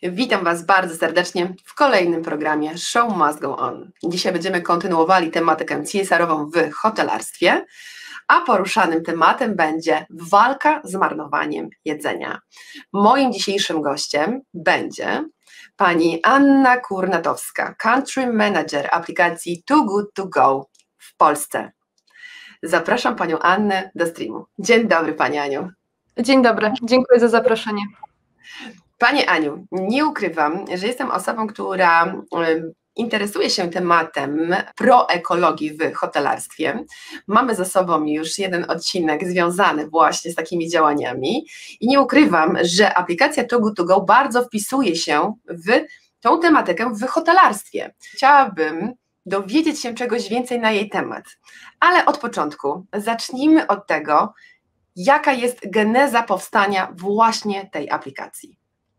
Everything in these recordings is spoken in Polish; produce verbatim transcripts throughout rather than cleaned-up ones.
Witam Was bardzo serdecznie w kolejnym programie Show Must Go On. Dzisiaj będziemy kontynuowali tematykę C S R-ową w hotelarstwie, a poruszanym tematem będzie walka z marnowaniem jedzenia. Moim dzisiejszym gościem będzie pani Anna Kurnatowska, Country Manager aplikacji Too Good To Go w Polsce. Zapraszam panią Annę do streamu. Dzień dobry pani Aniu. Dzień dobry, dziękuję za zaproszenie. Pani Aniu, nie ukrywam, że jestem osobą, która interesuje się tematem proekologii w hotelarstwie. Mamy za sobą już jeden odcinek związany właśnie z takimi działaniami i nie ukrywam, że aplikacja Too Good To Go bardzo wpisuje się w tą tematykę w hotelarstwie. Chciałabym dowiedzieć się czegoś więcej na jej temat, ale od początku zacznijmy od tego, jaka jest geneza powstania właśnie tej aplikacji.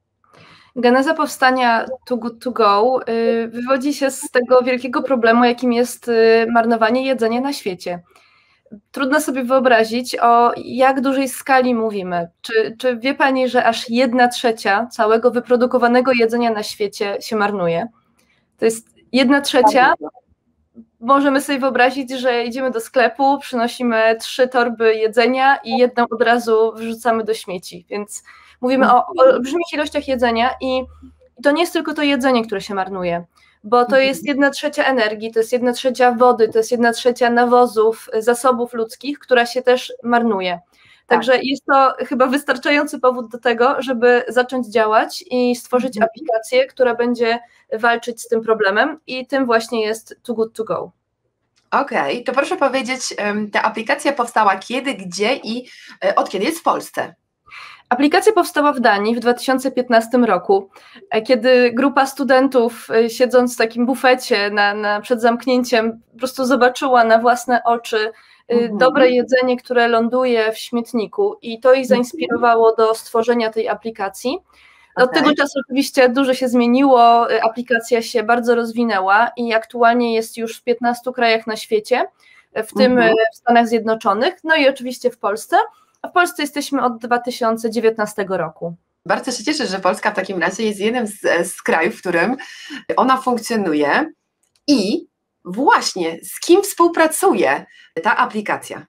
Geneza powstania Too Good To Go y, wywodzi się z tego wielkiego problemu, jakim jest y, marnowanie jedzenia na świecie. Trudno sobie wyobrazić, o jak dużej skali mówimy. Czy, czy wie Pani, że aż jedna trzecia całego wyprodukowanego jedzenia na świecie się marnuje? To jest jedna trzecia. Możemy sobie wyobrazić, że idziemy do sklepu, przynosimy trzy torby jedzenia i jedną od razu wyrzucamy do śmieci, więc mówimy o olbrzymich ilościach jedzenia i to nie jest tylko to jedzenie, które się marnuje, bo to jest jedna trzecia energii, to jest jedna trzecia wody, to jest jedna trzecia nawozów, zasobów ludzkich, która się też marnuje. Także jest to chyba wystarczający powód do tego, żeby zacząć działać i stworzyć aplikację, która będzie walczyć z tym problemem i tym właśnie jest Too Good To Go. Okej, okay, to proszę powiedzieć, ta aplikacja powstała kiedy, gdzie i od kiedy jest w Polsce? Aplikacja powstała w Danii w dwa tysiące piętnastym roku, kiedy grupa studentów, siedząc w takim bufecie na, na, przed zamknięciem, po prostu zobaczyła na własne oczy mhm. dobre jedzenie, które ląduje w śmietniku i to ich zainspirowało do stworzenia tej aplikacji. Od okay. tego czasu oczywiście dużo się zmieniło, aplikacja się bardzo rozwinęła i aktualnie jest już w piętnastu krajach na świecie, w tym mhm. w Stanach Zjednoczonych, no i oczywiście w Polsce. A w Polsce jesteśmy od dwa tysiące dziewiętnastego roku. Bardzo się cieszę, że Polska w takim razie jest jednym z, z krajów, w którym ona funkcjonuje. I właśnie z kim współpracuje ta aplikacja?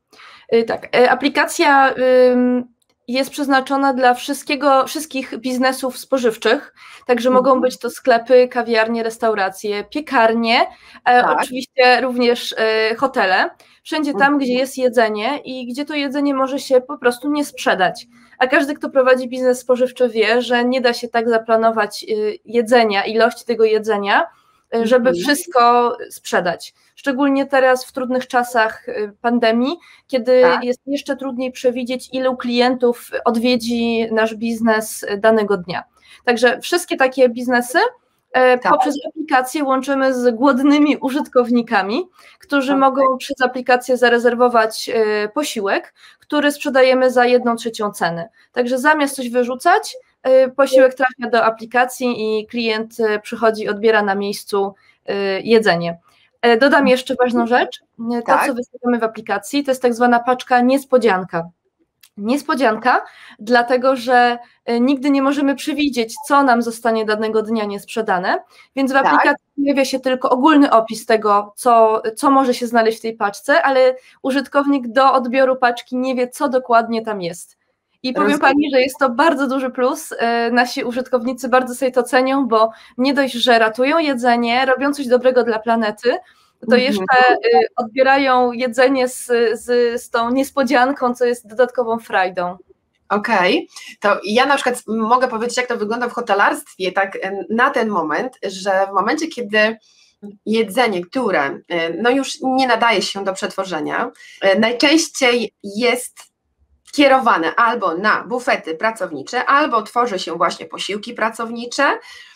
Tak, aplikacja jest przeznaczona dla wszystkiego, wszystkich biznesów spożywczych, także mhm. mogą być to sklepy, kawiarnie, restauracje, piekarnie, tak. oczywiście również hotele, wszędzie tam, gdzie jest jedzenie i gdzie to jedzenie może się po prostu nie sprzedać. A każdy, kto prowadzi biznes spożywczy, wie, że nie da się tak zaplanować jedzenia, ilości tego jedzenia, żeby mhm. wszystko sprzedać. Szczególnie teraz w trudnych czasach pandemii, kiedy tak. jest jeszcze trudniej przewidzieć, ilu klientów odwiedzi nasz biznes danego dnia. Także wszystkie takie biznesy tak. poprzez aplikację łączymy z głodnymi użytkownikami, którzy tak. mogą przez aplikację zarezerwować posiłek, który sprzedajemy za jedną trzecią ceny. Także zamiast coś wyrzucać, posiłek trafia do aplikacji i klient przychodzi, odbiera na miejscu jedzenie. Dodam jeszcze ważną rzecz, to tak. co wystawiamy w aplikacji to jest tak zwana paczka niespodzianka. Niespodzianka, dlatego że nigdy nie możemy przewidzieć, co nam zostanie danego dnia niesprzedane, więc w aplikacji tak. pojawia się tylko ogólny opis tego, co, co może się znaleźć w tej paczce, ale użytkownik do odbioru paczki nie wie, co dokładnie tam jest. I powiem Pani, że jest to bardzo duży plus, nasi użytkownicy bardzo sobie to cenią, bo nie dość, że ratują jedzenie, robią coś dobrego dla planety, to jeszcze odbierają jedzenie z, z, z tą niespodzianką, co jest dodatkową frajdą. Okej, okay. To ja na przykład mogę powiedzieć, jak to wygląda w hotelarstwie, tak na ten moment, że w momencie, kiedy jedzenie, które no już nie nadaje się do przetworzenia, najczęściej jest kierowane albo na bufety pracownicze, albo tworzy się właśnie posiłki pracownicze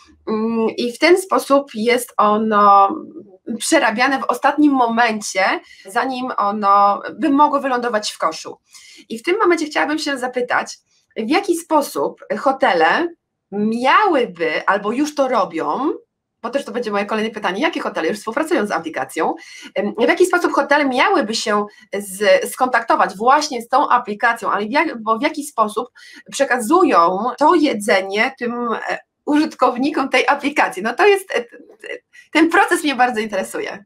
i w ten sposób jest ono przerabiane w ostatnim momencie, zanim ono by mogło wylądować w koszu. I w tym momencie chciałabym się zapytać, w jaki sposób hotele miałyby, albo już to robią, bo też to będzie moje kolejne pytanie, jakie hotele już współpracują z aplikacją, w jaki sposób hotele miałyby się z, skontaktować właśnie z tą aplikacją, ale w jak, bo w jaki sposób przekazują to jedzenie tym użytkownikom tej aplikacji? No to jest, ten proces mnie bardzo interesuje.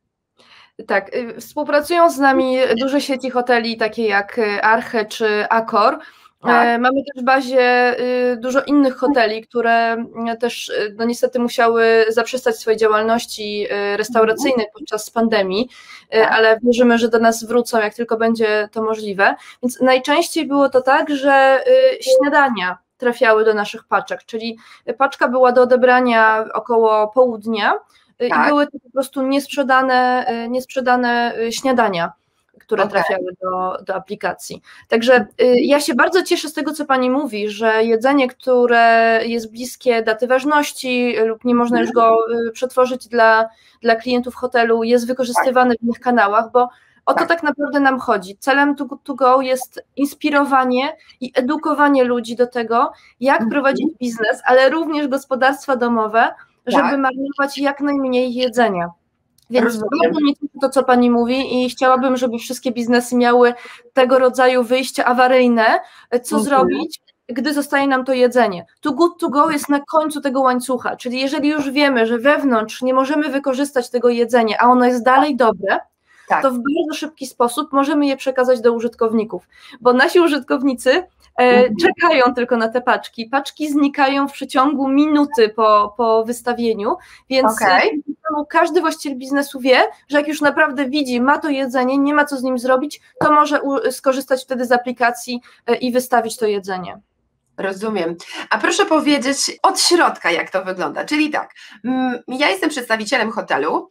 Tak, współpracują z nami duże sieci hoteli, takie jak Arche czy Accor. Tak. Mamy też w bazie dużo innych hoteli, które też no niestety musiały zaprzestać swojej działalności restauracyjnej podczas pandemii, tak. ale wierzymy, że do nas wrócą, jak tylko będzie to możliwe. Więc najczęściej było to tak, że śniadania trafiały do naszych paczek, czyli paczka była do odebrania około południa, tak. i były to po prostu niesprzedane, niesprzedane śniadania, które okay. trafiały do, do aplikacji. Także ja się bardzo cieszę z tego, co Pani mówi, że jedzenie, które jest bliskie daty ważności lub nie można już go przetworzyć dla, dla klientów hotelu, jest wykorzystywane w innych kanałach, bo o to tak. tak naprawdę nam chodzi. Celem Too Good To Go jest inspirowanie i edukowanie ludzi do tego, jak mhm. prowadzić biznes, ale również gospodarstwa domowe, żeby tak. marnować jak najmniej jedzenia. Więc bardzo mnie cieszy to, co Pani mówi i chciałabym, żeby wszystkie biznesy miały tego rodzaju wyjścia awaryjne, co mhm. zrobić, gdy zostaje nam to jedzenie. Too Good To Go jest na końcu tego łańcucha, czyli jeżeli już wiemy, że wewnątrz nie możemy wykorzystać tego jedzenia, a ono jest dalej dobre, tak. to w bardzo szybki sposób możemy je przekazać do użytkowników, bo nasi użytkownicy e, mhm. czekają tylko na te paczki. Paczki znikają w przeciągu minuty po, po wystawieniu, więc okay. każdy właściciel biznesu wie, że jak już naprawdę widzi, ma to jedzenie, nie ma co z nim zrobić, to może u, skorzystać wtedy z aplikacji e, i wystawić to jedzenie. Rozumiem. A proszę powiedzieć od środka, jak to wygląda. Czyli tak, ja jestem przedstawicielem hotelu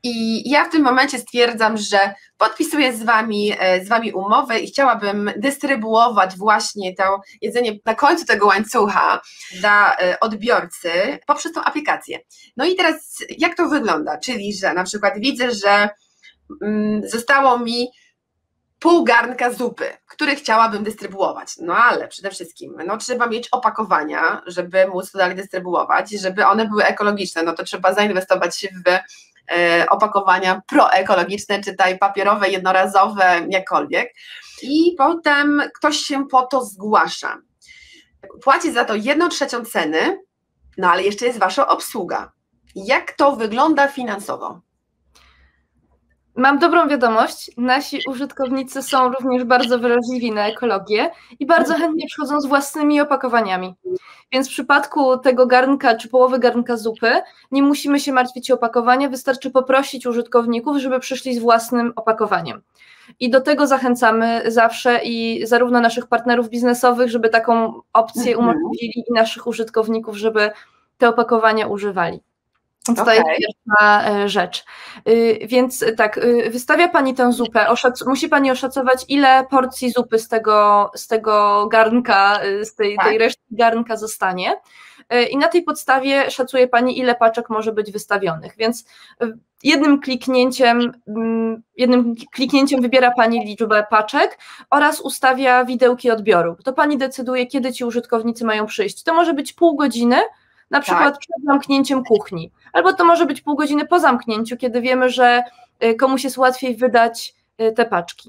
i ja w tym momencie stwierdzam, że podpisuję z wami, z wami umowę i chciałabym dystrybuować właśnie to jedzenie na końcu tego łańcucha dla odbiorcy poprzez tą aplikację. No i teraz jak to wygląda? Czyli, że na przykład widzę, że zostało mi pół garnka zupy, który chciałabym dystrybuować, no ale przede wszystkim no, trzeba mieć opakowania, żeby móc to dalej dystrybuować, żeby one były ekologiczne, no to trzeba zainwestować w e, opakowania proekologiczne, czytaj papierowe, jednorazowe, jakkolwiek i potem ktoś się po to zgłasza, płaci za to jedną trzecią ceny, no ale jeszcze jest wasza obsługa. Jak to wygląda finansowo? Mam dobrą wiadomość, nasi użytkownicy są również bardzo wrażliwi na ekologię i bardzo chętnie przychodzą z własnymi opakowaniami. Więc w przypadku tego garnka czy połowy garnka zupy nie musimy się martwić o opakowanie, wystarczy poprosić użytkowników, żeby przyszli z własnym opakowaniem. I do tego zachęcamy zawsze i zarówno naszych partnerów biznesowych, żeby taką opcję umożliwili i naszych użytkowników, żeby te opakowania używali. Więc okay. to jest pierwsza rzecz. Więc tak, wystawia Pani tę zupę, oszac- musi Pani oszacować, ile porcji zupy z tego, z tego garnka, z tej, tak. tej reszty garnka zostanie i na tej podstawie szacuje Pani, ile paczek może być wystawionych, więc jednym kliknięciem, jednym kliknięciem wybiera Pani liczbę paczek oraz ustawia widełki odbioru. To Pani decyduje, kiedy ci użytkownicy mają przyjść. To może być pół godziny, na przykład tak. przed zamknięciem kuchni, albo to może być pół godziny po zamknięciu, kiedy wiemy, że komuś jest łatwiej wydać te paczki.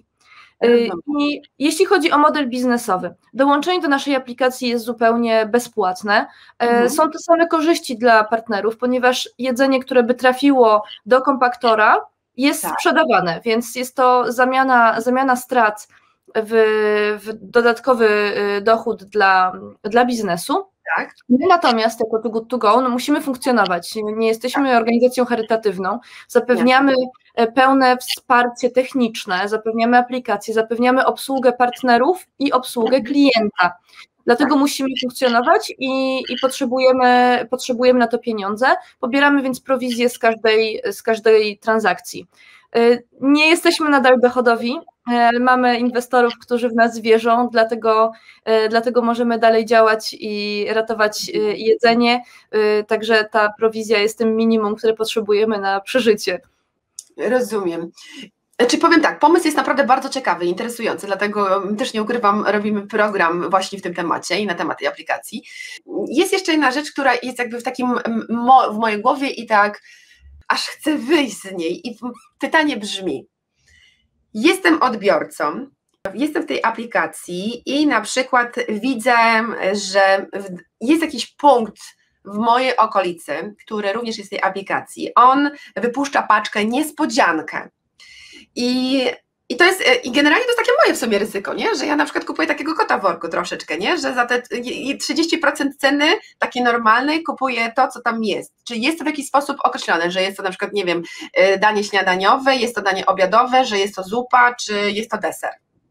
I jeśli chodzi o model biznesowy, dołączenie do naszej aplikacji jest zupełnie bezpłatne. Mhm. Są to same korzyści dla partnerów, ponieważ jedzenie, które by trafiło do kompaktora, jest tak. sprzedawane, więc jest to zamiana, zamiana strat w, w dodatkowy dochód dla, dla biznesu. Tak. My natomiast jako Too Good To Go no musimy funkcjonować, nie jesteśmy tak. organizacją charytatywną, zapewniamy nie. pełne wsparcie techniczne, zapewniamy aplikacje, zapewniamy obsługę partnerów i obsługę klienta. Dlatego tak. musimy funkcjonować i, i potrzebujemy, potrzebujemy na to pieniądze, pobieramy więc prowizję z każdej, z każdej transakcji. Nie jesteśmy nadal dochodowi, mamy inwestorów, którzy w nas wierzą, dlatego, dlatego możemy dalej działać i ratować jedzenie, także ta prowizja jest tym minimum, które potrzebujemy na przeżycie. Rozumiem. Czy powiem tak, pomysł jest naprawdę bardzo ciekawy, interesujący, dlatego też nie ukrywam, robimy program właśnie w tym temacie i na temat tej aplikacji. Jest jeszcze jedna rzecz, która jest jakby w takim mo, w mojej głowie i tak aż chcę wyjść z niej i pytanie brzmi, jestem odbiorcą, jestem w tej aplikacji i na przykład widzę, że jest jakiś punkt w mojej okolicy, który również jest w tej aplikacji, on wypuszcza paczkę niespodziankę. I I to jest, i generalnie to jest takie moje w sumie ryzyko, nie? Że ja na przykład kupuję takiego kota w worku troszeczkę, nie? Że za te trzydzieści procent ceny takiej normalnej kupuję to, co tam jest. Czyli jest to w jakiś sposób określone, że jest to na przykład, nie wiem, danie śniadaniowe, jest to danie obiadowe, że jest to zupa, czy jest to deser.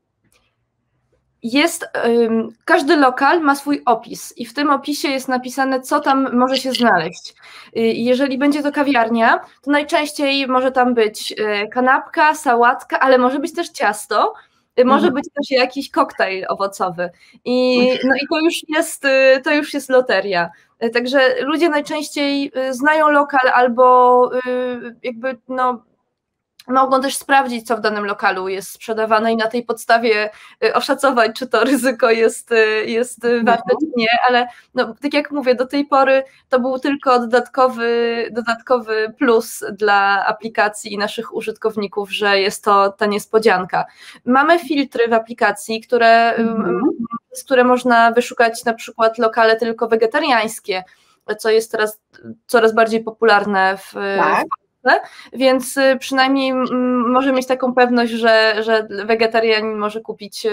Jest, um, każdy lokal ma swój opis i w tym opisie jest napisane, co tam może się znaleźć. Jeżeli będzie to kawiarnia, to najczęściej może tam być kanapka, sałatka, ale może być też ciasto, może mhm. być też jakiś koktajl owocowy. I, no i to już jest, to już jest loteria. Także ludzie najczęściej znają lokal albo jakby no mogą też sprawdzić, co w danym lokalu jest sprzedawane i na tej podstawie oszacować, czy to ryzyko jest, jest warte, czy nie, ale no, tak jak mówię, do tej pory to był tylko dodatkowy, dodatkowy plus dla aplikacji i naszych użytkowników, że jest to ta niespodzianka. Mamy filtry w aplikacji, które, mhm. z które można wyszukać na przykład lokale tylko wegetariańskie, co jest teraz coraz bardziej popularne w, tak. w więc przynajmniej może mieć taką pewność, że, że wegetarianin może kupić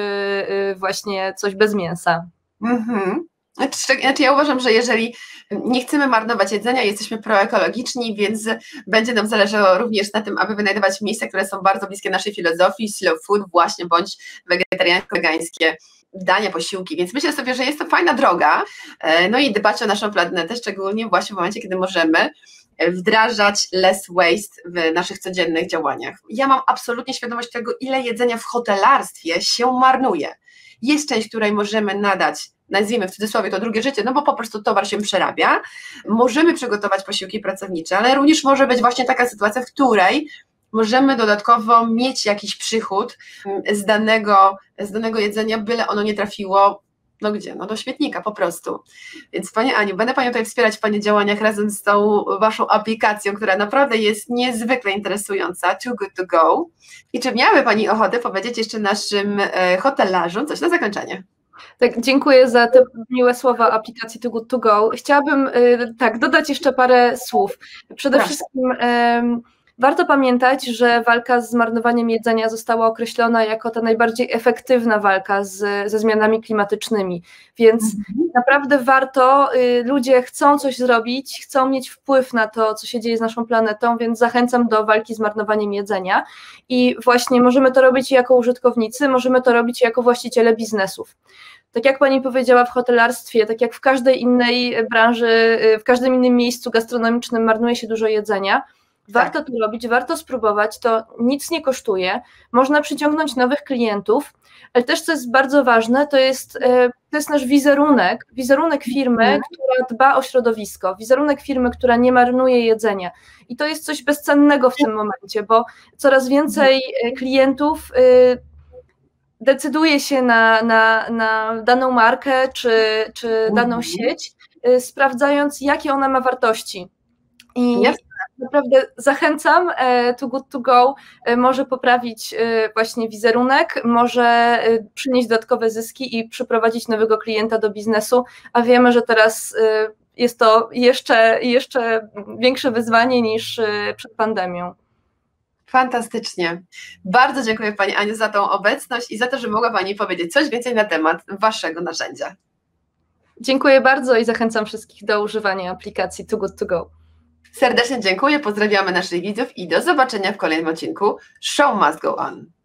właśnie coś bez mięsa. Mhm. Znaczy ja uważam, że jeżeli nie chcemy marnować jedzenia, jesteśmy proekologiczni, więc będzie nam zależało również na tym, aby wynajdować miejsca, które są bardzo bliskie naszej filozofii, slow food właśnie, bądź wegetariańsko-wegańskie dania, posiłki, więc myślę sobie, że jest to fajna droga, no i dbać o naszą planetę, szczególnie właśnie w momencie, kiedy możemy wdrażać less waste w naszych codziennych działaniach. Ja mam absolutnie świadomość tego, ile jedzenia w hotelarstwie się marnuje. Jest część, której możemy nadać, nazwijmy w cudzysłowie to drugie życie, no bo po prostu towar się przerabia. Możemy przygotować posiłki pracownicze, ale również może być właśnie taka sytuacja, w której możemy dodatkowo mieć jakiś przychód z danego, z danego jedzenia, byle ono nie trafiło no gdzie? No do śmietnika po prostu. Więc Pani Aniu, będę Panią tutaj wspierać w Pani działaniach razem z tą Waszą aplikacją, która naprawdę jest niezwykle interesująca, Too Good To Go. I czy miałaby Pani ochotę powiedzieć jeszcze naszym hotelarzom coś na zakończenie? Tak, dziękuję za te miłe słowa aplikacji Too Good To Go. Chciałabym tak dodać jeszcze parę słów. Przede Proszę. wszystkim um, warto pamiętać, że walka z zmarnowaniem jedzenia została określona jako ta najbardziej efektywna walka z, ze zmianami klimatycznymi, więc mhm. naprawdę warto, y, ludzie chcą coś zrobić, chcą mieć wpływ na to, co się dzieje z naszą planetą, więc zachęcam do walki z marnowaniem jedzenia i właśnie możemy to robić jako użytkownicy, możemy to robić jako właściciele biznesów. Tak jak Pani powiedziała, w hotelarstwie, tak jak w każdej innej branży, w każdym innym miejscu gastronomicznym marnuje się dużo jedzenia. Warto tak. to robić, warto spróbować, to nic nie kosztuje, można przyciągnąć nowych klientów, ale też co jest bardzo ważne, to jest, to jest nasz wizerunek, wizerunek firmy, mhm. która dba o środowisko, wizerunek firmy, która nie marnuje jedzenia i to jest coś bezcennego w tym momencie, bo coraz więcej klientów decyduje się na, na, na daną markę czy, czy daną mhm. sieć, sprawdzając, jakie ona ma wartości. I yes. naprawdę zachęcam, Too Good To Go może poprawić właśnie wizerunek, może przynieść dodatkowe zyski i przyprowadzić nowego klienta do biznesu, a wiemy, że teraz jest to jeszcze, jeszcze większe wyzwanie niż przed pandemią. Fantastycznie. Bardzo dziękuję Pani Aniu za tą obecność i za to, że mogła Pani powiedzieć coś więcej na temat Waszego narzędzia. Dziękuję bardzo i zachęcam wszystkich do używania aplikacji Too Good To Go. Serdecznie dziękuję, pozdrawiamy naszych widzów i do zobaczenia w kolejnym odcinku Show Must Go On.